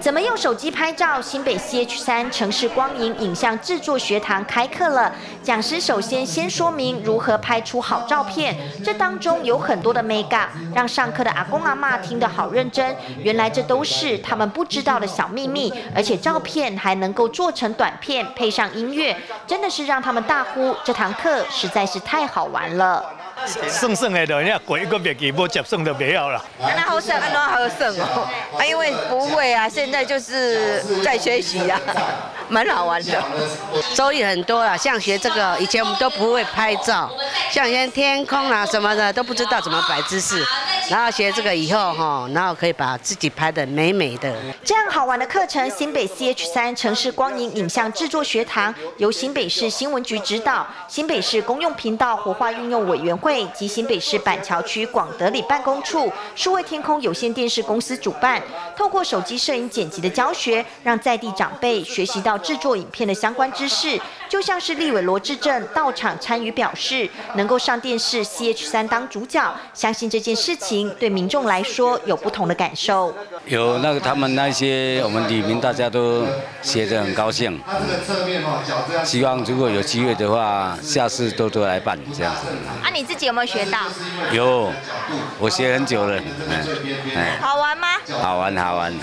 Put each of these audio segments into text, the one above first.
怎么用手机拍照？新北 CH3 城市光影影像制作学堂开课了。讲师首先说明如何拍出好照片，这当中有很多的美感，让上课的阿公阿嬷听得好认真。原来这都是他们不知道的小秘密，而且照片还能够做成短片，配上音乐，真的是让他们大呼这堂课实在是太好玩了。 算的就你过一个月期无接算就没有了。 那好算，安怎好算哦？因为不会啊，现在就是在学习啊，蛮好玩的，收益很多啦。像学这个，以前我们都不会拍照，像以前天空啊什么的都不知道怎么摆姿势，然后学这个以后哈，然后可以把自己拍得美美的。 这样好玩的课程，新北 CH3 城市光影影像制作学堂由新北市新闻局指导，新北市公用频道活化运用委员会。 及新北市板桥区广德里办公处、数位天空有线电视公司主办，透过手机摄影剪辑的教学，让在地长辈学习到制作影片的相关知识。就像是立委罗志正到场参与，表示能够上电视 CH3 当主角，相信这件事情对民众来说有不同的感受。 有那个他们那些我们里民大家都学得很高兴，希望如果有机会的话，下次多多来办这样子。 啊，你自己有没有学到？ 有，我学很久了。 好玩吗？ 好玩，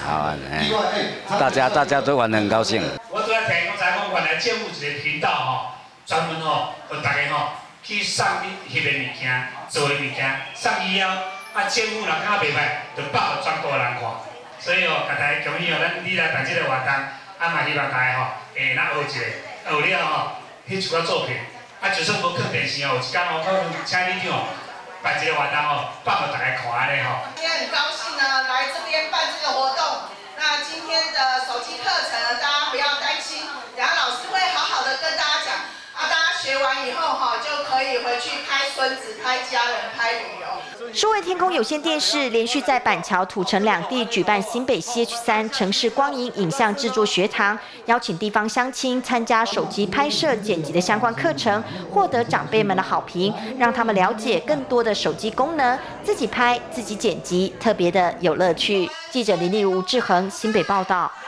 大家都玩得很高兴。 我拄仔听讲才讲，原来政府一个频道吼，专门吼，让大家吼去送你翕的物件、做的物件，送以后，政府若感觉袂歹，就报给全国人看。所以大家恭喜你来办这个活动，嘛希望大家咱学一下，学了翕出个作品。就算无看电视有一天可能请你长办这个活动放给大家看安尼今天很高兴呢，来这边办这个活动。那今天的手机课程呢，大家不要担心，等下老师会好好的跟大家讲。大家学完以后就可以回去拍孙子、拍家人、拍旅游。 数位天空有线电视连续在板桥、土城两地举办新北 CH3 城市光影影像制作学堂，邀请地方乡亲参加手机拍摄、剪辑的相关课程，获得长辈们的好评，让他们了解更多的手机功能，自己拍、自己剪辑，特别的有乐趣。记者林丽如、吴志恒新北报道。